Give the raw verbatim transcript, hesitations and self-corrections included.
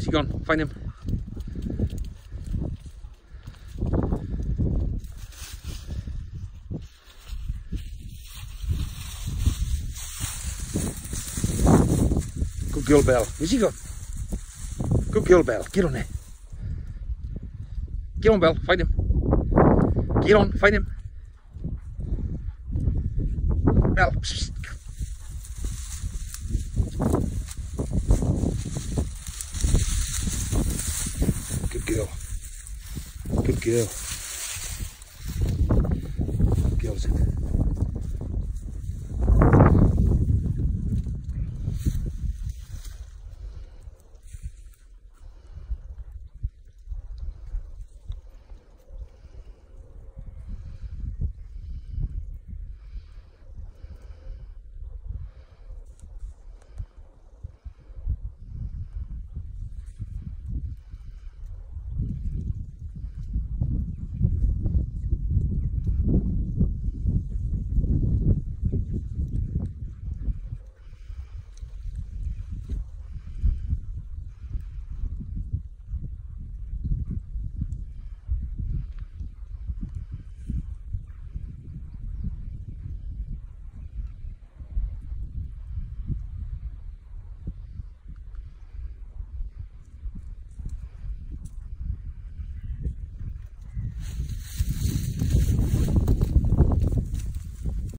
Keep going. Find him. Good girl, Belle. Where's he gone? Good girl, Belle. Get on there. Get on, Belle. Find him. Get on. Find him. Belle. Psst. Good girl. Good girl.